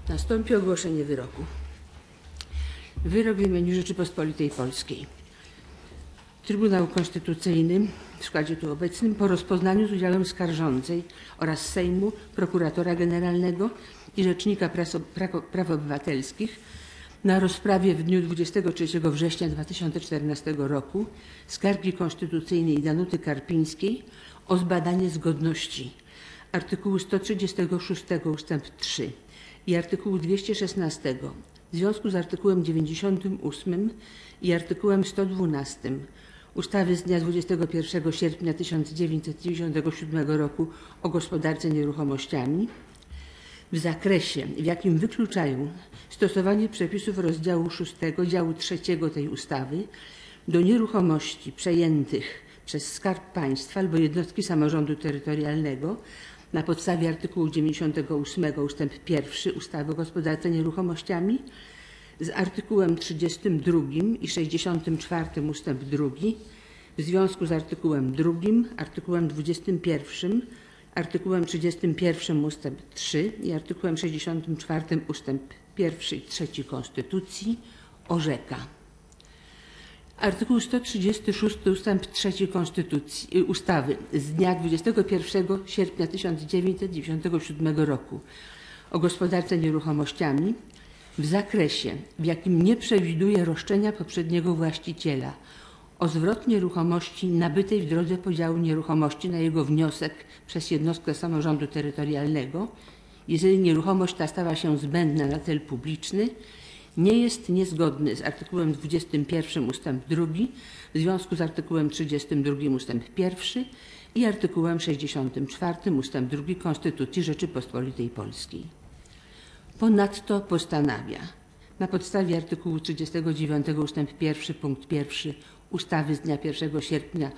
Nastąpi ogłoszenie wyroku. Wyrok w imieniu Rzeczypospolitej Polskiej. Trybunał Konstytucyjny w składzie tu obecnym po rozpoznaniu z udziałem skarżącej oraz Sejmu, prokuratora generalnego i Rzecznika Praw Obywatelskich na rozprawie w dniu 23 września 2014 roku skargi konstytucyjnej Danuty Karpińskiej o zbadanie zgodności artykułu 136 ust. 3 i artykułu 216 w związku z artykułem 98 i artykułem 112 ustawy z dnia 21 sierpnia 1997 roku o gospodarce nieruchomościami w zakresie, w jakim wykluczają stosowanie przepisów rozdziału 6 działu 3 tej ustawy do nieruchomości przejętych przez Skarb Państwa albo jednostki samorządu terytorialnego na podstawie artykułu 98 ust. 1 ustawy o gospodarce nieruchomościami z artykułem 32 i 64 ust. 2 w związku z artykułem 2, artykułem 21, artykułem 31 ust. 3 i artykułem 64 ust. 1 i 3 Konstytucji orzeka. Artykuł 136 ust. 3 ustawy z dnia 21 sierpnia 1997 roku o gospodarce nieruchomościami w zakresie, w jakim nie przewiduje roszczenia poprzedniego właściciela o zwrot nieruchomości nabytej w drodze podziału nieruchomości na jego wniosek przez jednostkę samorządu terytorialnego, jeżeli nieruchomość ta stała się zbędna na cel publiczny, nie jest niezgodny z artykułem 21 ust. 2 w związku z artykułem 32 ust. 1 i artykułem 64 ust. 2 Konstytucji Rzeczypospolitej Polskiej. Ponadto postanawia na podstawie artykułu 39 ust. 1 punkt 1 ustawy z dnia 1 sierpnia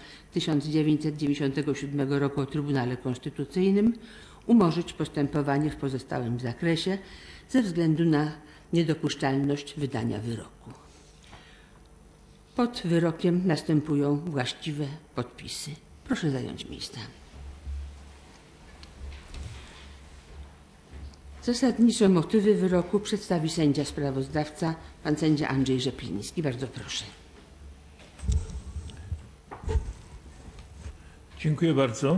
1997 roku o Trybunale Konstytucyjnym umorzyć postępowanie w pozostałym zakresie ze względu na niedopuszczalność wydania wyroku. Pod wyrokiem następują właściwe podpisy. Proszę zająć miejsca. Zasadnicze motywy wyroku przedstawi sędzia sprawozdawca, pan sędzia Andrzej Rzepliński. Bardzo proszę. Dziękuję bardzo.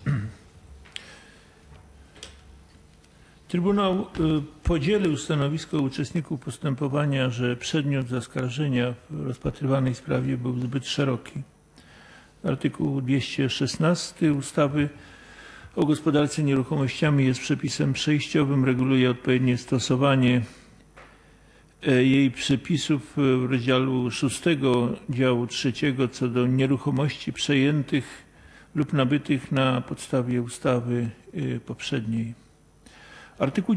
Trybunał podzielił stanowisko uczestników postępowania, że przedmiot zaskarżenia w rozpatrywanej sprawie był zbyt szeroki. Artykuł 216 ustawy o gospodarce nieruchomościami jest przepisem przejściowym, reguluje odpowiednie stosowanie jej przepisów w rozdziale 6 działu 3 co do nieruchomości przejętych lub nabytych na podstawie ustawy poprzedniej. Artykuł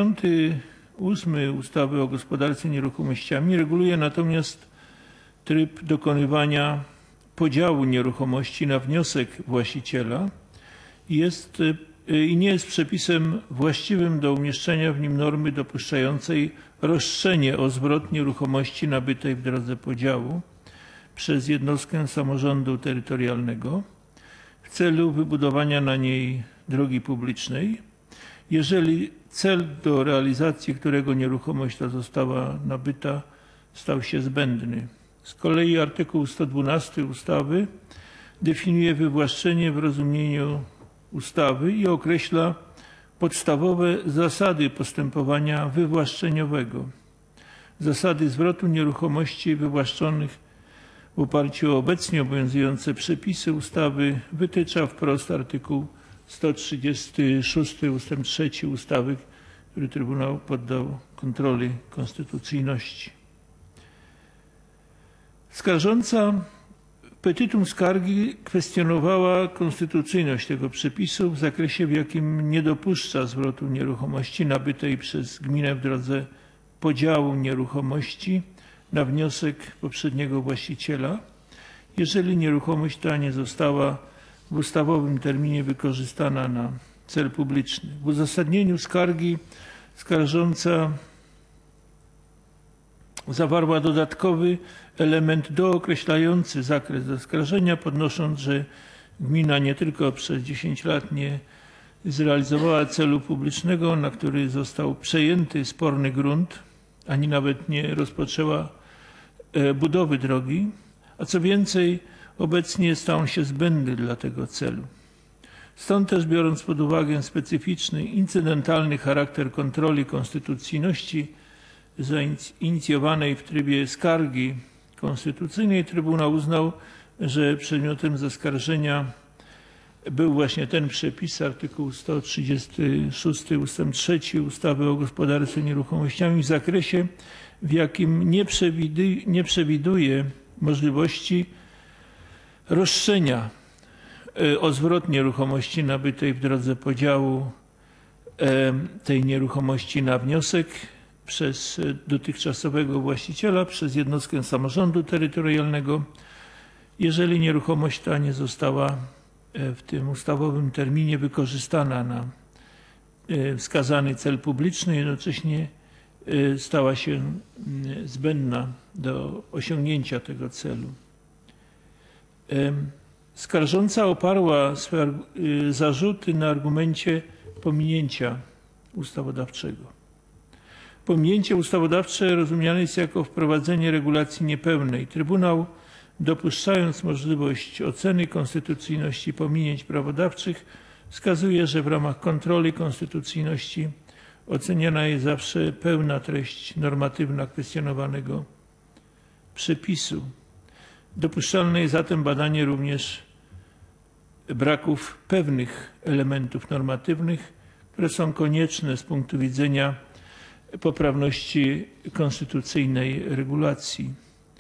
98 ustawy o gospodarce nieruchomościami reguluje natomiast tryb dokonywania podziału nieruchomości na wniosek właściciela i nie jest przepisem właściwym do umieszczenia w nim normy dopuszczającej roszczenie o zwrot nieruchomości nabytej w drodze podziału przez jednostkę samorządu terytorialnego w celu wybudowania na niej drogi publicznej, jeżeli cel, do realizacji którego nieruchomość ta została nabyta, stał się zbędny. Z kolei artykuł 112 ustawy definiuje wywłaszczenie w rozumieniu ustawy i określa podstawowe zasady postępowania wywłaszczeniowego. Zasady zwrotu nieruchomości wywłaszczonych w oparciu o obecnie obowiązujące przepisy ustawy wytycza wprost artykuł 136 ust. 3 ustawy, który Trybunał poddał kontroli konstytucyjności. Skarżąca petitum skargi kwestionowała konstytucyjność tego przepisu w zakresie, w jakim nie dopuszcza zwrotu nieruchomości nabytej przez gminę w drodze podziału nieruchomości na wniosek poprzedniego właściciela, jeżeli nieruchomość ta nie została w ustawowym terminie wykorzystana na cel publiczny. W uzasadnieniu skargi skarżąca zawarła dodatkowy element dookreślający zakres zaskarżenia, podnosząc, że gmina nie tylko przez 10 lat nie zrealizowała celu publicznego, na który został przejęty sporny grunt, ani nawet nie rozpoczęła budowy drogi, a co więcej, obecnie stał on się zbędny dla tego celu. Stąd też, biorąc pod uwagę specyficzny, incydentalny charakter kontroli konstytucyjności zainicjowanej w trybie skargi konstytucyjnej, Trybunał uznał, że przedmiotem zaskarżenia był właśnie ten przepis, artykuł 136 ust. 3 ustawy o gospodarce nieruchomościami w zakresie, w jakim nie przewiduje możliwości roszczenia o zwrot nieruchomości nabytej w drodze podziału tej nieruchomości na wniosek przez dotychczasowego właściciela, przez jednostkę samorządu terytorialnego, jeżeli nieruchomość ta nie została w tym ustawowym terminie wykorzystana na wskazany cel publiczny, jednocześnie stała się zbędna do osiągnięcia tego celu. Skarżąca oparła swe zarzuty na argumencie pominięcia ustawodawczego. Pominięcie ustawodawcze rozumiane jest jako wprowadzenie regulacji niepełnej. Trybunał, dopuszczając możliwość oceny konstytucyjności pominięć prawodawczych, wskazuje, że w ramach kontroli konstytucyjności oceniana jest zawsze pełna treść normatywna kwestionowanego przepisu. Dopuszczalne jest zatem badanie również braków pewnych elementów normatywnych, które są konieczne z punktu widzenia poprawności konstytucyjnej regulacji.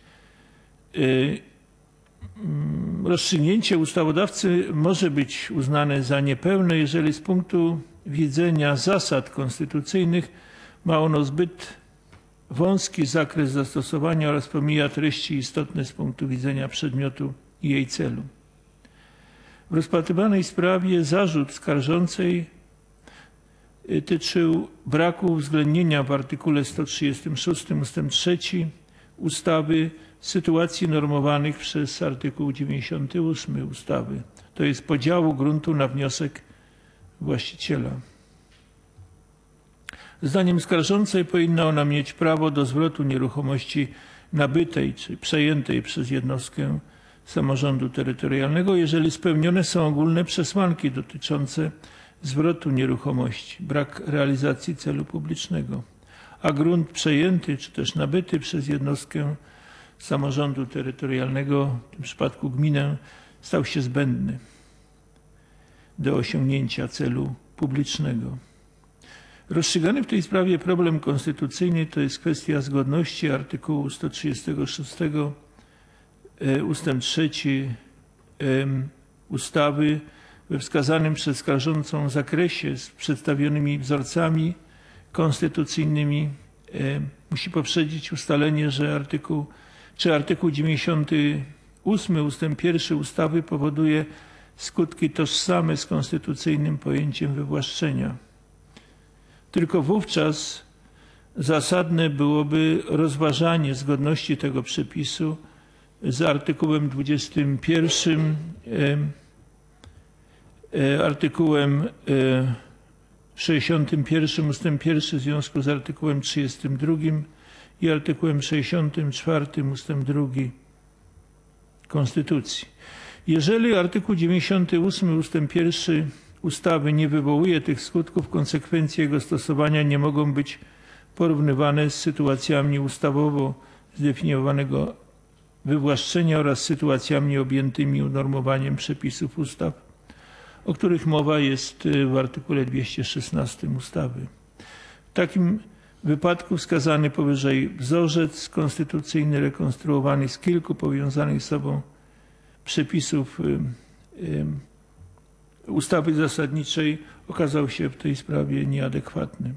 Rozstrzygnięcie ustawodawcy może być uznane za niepełne, jeżeli z punktu widzenia zasad konstytucyjnych ma ono zbyt wąski zakres zastosowania oraz pomija treści istotne z punktu widzenia przedmiotu i jej celu. W rozpatrywanej sprawie zarzut skarżącej tyczył braku uwzględnienia w artykule 136 ust. 3 ustawy sytuacji normowanych przez artykuł 98 ustawy, to jest podziału gruntu na wniosek właściciela. Zdaniem skarżącej powinna ona mieć prawo do zwrotu nieruchomości nabytej czy przejętej przez jednostkę samorządu terytorialnego, jeżeli spełnione są ogólne przesłanki dotyczące zwrotu nieruchomości, brak realizacji celu publicznego, a grunt przejęty czy też nabyty przez jednostkę samorządu terytorialnego, w tym przypadku gminę, stał się zbędny do osiągnięcia celu publicznego. Rozstrzygany w tej sprawie problem konstytucyjny to jest kwestia zgodności artykułu 136 ust. 3 ustawy we wskazanym przez skarżącą zakresie z przedstawionymi wzorcami konstytucyjnymi. Musi poprzedzić ustalenie, że artykuł 98 ust. 1 ustawy powoduje skutki tożsame z konstytucyjnym pojęciem wywłaszczenia. Tylko wówczas zasadne byłoby rozważanie zgodności tego przepisu z artykułem 21, artykułem 61 ust. 1 w związku z artykułem 32 i artykułem 64 ust. 2 Konstytucji. Jeżeli artykuł 98 ust. 1 ustawy nie wywołuje tych skutków, konsekwencje jego stosowania nie mogą być porównywane z sytuacjami ustawowo zdefiniowanego wywłaszczenia oraz sytuacjami objętymi unormowaniem przepisów ustaw, o których mowa jest w artykule 216 ustawy. W takim wypadku wskazany powyżej wzorzec konstytucyjny rekonstruowany z kilku powiązanych z sobą przepisów ustawy zasadniczej okazał się w tej sprawie nieadekwatny.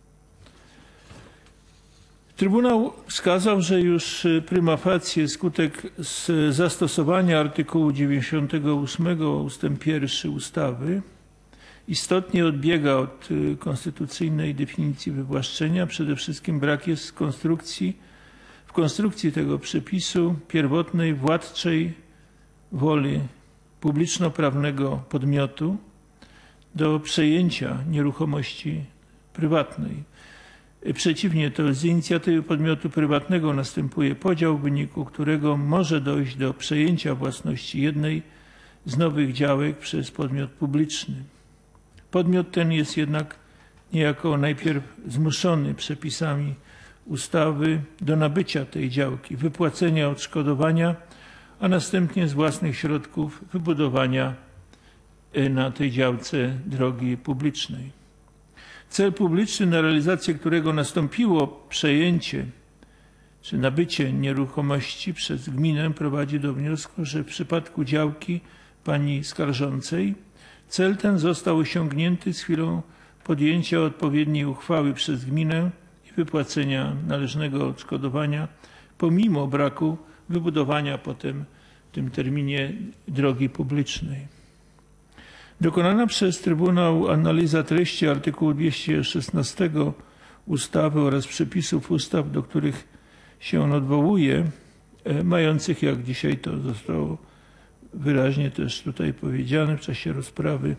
Trybunał wskazał, że już prima facie skutek zastosowania artykułu 98 ust. 1 ustawy istotnie odbiega od konstytucyjnej definicji wywłaszczenia. Przede wszystkim brak jest w konstrukcji tego przepisu pierwotnej władczej woli publiczno-prawnego podmiotu, do przejęcia nieruchomości prywatnej. Przeciwnie, to z inicjatywy podmiotu prywatnego następuje podział, w wyniku którego może dojść do przejęcia własności jednej z nowych działek przez podmiot publiczny. Podmiot ten jest jednak niejako najpierw zmuszony przepisami ustawy do nabycia tej działki, wypłacenia odszkodowania, a następnie z własnych środków wybudowania na tej działce drogi publicznej. Cel publiczny, na realizację którego nastąpiło przejęcie czy nabycie nieruchomości przez gminę, prowadzi do wniosku, że w przypadku działki pani skarżącej cel ten został osiągnięty z chwilą podjęcia odpowiedniej uchwały przez gminę i wypłacenia należnego odszkodowania, pomimo braku wybudowania potem w tym terminie drogi publicznej. Dokonana przez Trybunał analiza treści artykułu 216 ustawy oraz przepisów ustaw, do których się on odwołuje, mających, jak dzisiaj to zostało wyraźnie też tutaj powiedziane w czasie rozprawy,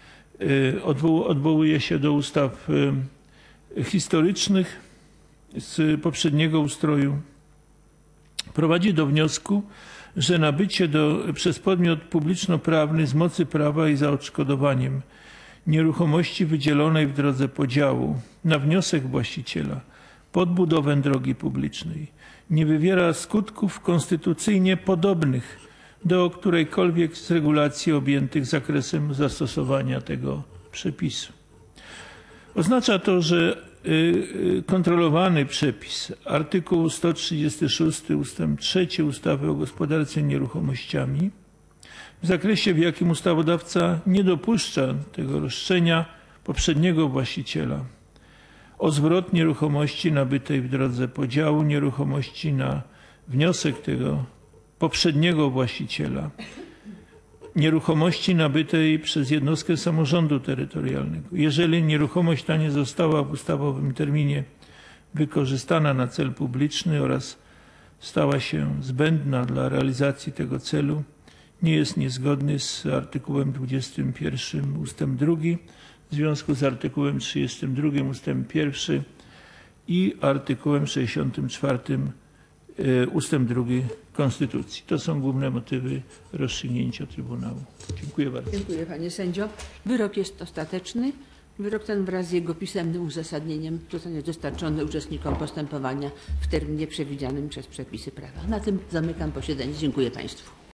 odwołuje się do ustaw historycznych z poprzedniego ustroju, prowadzi do wniosku, że nabycie przez podmiot publiczno-prawny z mocy prawa i za odszkodowaniem nieruchomości wydzielonej w drodze podziału na wniosek właściciela pod budowę drogi publicznej nie wywiera skutków konstytucyjnie podobnych do którejkolwiek z regulacji objętych zakresem zastosowania tego przepisu. Oznacza to, że kontrolowany przepis artykułu 136 ust. 3 ustawy o gospodarce nieruchomościami w zakresie, w jakim ustawodawca nie dopuszcza tego roszczenia poprzedniego właściciela o zwrot nieruchomości nabytej w drodze podziału nieruchomości na wniosek tego poprzedniego właściciela nieruchomości nabytej przez jednostkę samorządu terytorialnego. Jeżeli nieruchomość ta nie została w ustawowym terminie wykorzystana na cel publiczny oraz stała się zbędna dla realizacji tego celu, nie jest niezgodny z artykułem 21 ust. 2 w związku z artykułem 32 ust. 1 i artykułem 64 ust. 2 Konstytucji. To są główne motywy rozstrzygnięcia Trybunału. Dziękuję bardzo. Dziękuję panie sędzio. Wyrok jest ostateczny. Wyrok ten wraz z jego pisemnym uzasadnieniem zostanie dostarczony uczestnikom postępowania w terminie przewidzianym przez przepisy prawa. Na tym zamykam posiedzenie. Dziękuję państwu.